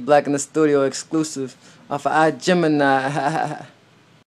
Black in the Studio exclusive off of iGemini.